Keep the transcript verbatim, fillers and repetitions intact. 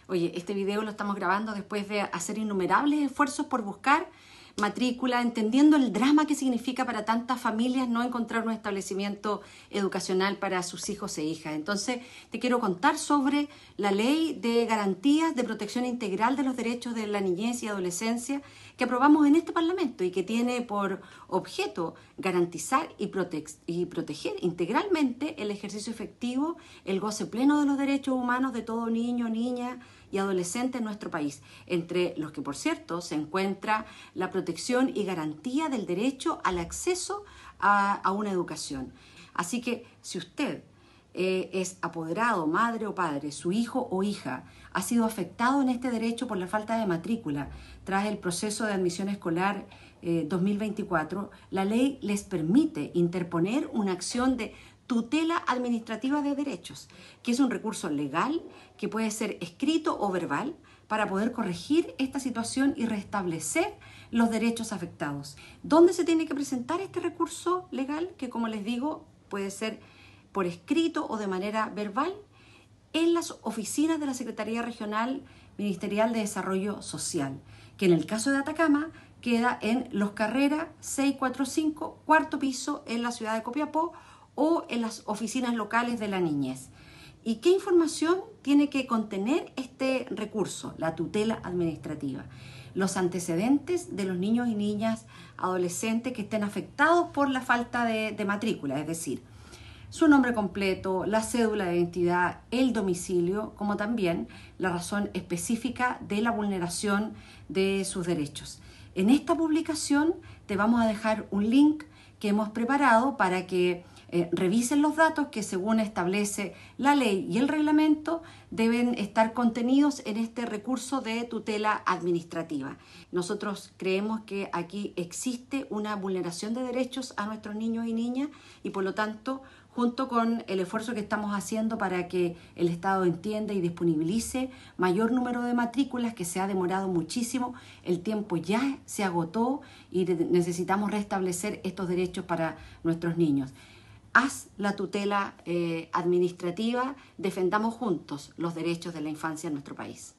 Oye, este video lo estamos grabando después de hacer innumerables esfuerzos por buscar matrícula, entendiendo el drama que significa para tantas familias no encontrar un establecimiento educacional para sus hijos e hijas. Entonces, te quiero contar sobre la Ley de Garantías de Protección Integral de los Derechos de la Niñez y Adolescencia que aprobamos en este Parlamento y que tiene por objeto garantizar y, prote y proteger integralmente el ejercicio efectivo, el goce pleno de los derechos humanos de todo niño, niña y adolescente en nuestro país, entre los que, por cierto, se encuentra la protección y garantía del derecho al acceso a, a una educación. Así que, si usted eh, es apoderado, madre o padre, su hijo o hija ha sido afectado en este derecho por la falta de matrícula tras el proceso de admisión escolar eh, dos mil veinticuatro, la ley les permite interponer una acción de tutela administrativa de derechos, que es un recurso legal que puede ser escrito o verbal para poder corregir esta situación y restablecer los derechos afectados. ¿Dónde se tiene que presentar este recurso legal? Que, como les digo, puede ser por escrito o de manera verbal en las oficinas de la Secretaría Regional Ministerial de Desarrollo Social, que en el caso de Atacama queda en Los Carrera seiscientos cuarenta y cinco, cuarto piso, en la ciudad de Copiapó, o en las oficinas locales de la niñez. ¿Y qué información tiene que contener este recurso, la tutela administrativa? Los antecedentes de los niños y niñas adolescentes que estén afectados por la falta de, de matrícula, es decir, su nombre completo, la cédula de identidad, el domicilio, como también la razón específica de la vulneración de sus derechos. En esta publicación te vamos a dejar un link que hemos preparado para que Eh, revisen los datos que, según establece la ley y el reglamento, deben estar contenidos en este recurso de tutela administrativa. Nosotros creemos que aquí existe una vulneración de derechos a nuestros niños y niñas y, por lo tanto, junto con el esfuerzo que estamos haciendo para que el Estado entienda y disponibilice mayor número de matrículas, que se ha demorado muchísimo, el tiempo ya se agotó y necesitamos restablecer estos derechos para nuestros niños. Haz la tutela eh, administrativa, defendamos juntos los derechos de la infancia en nuestro país.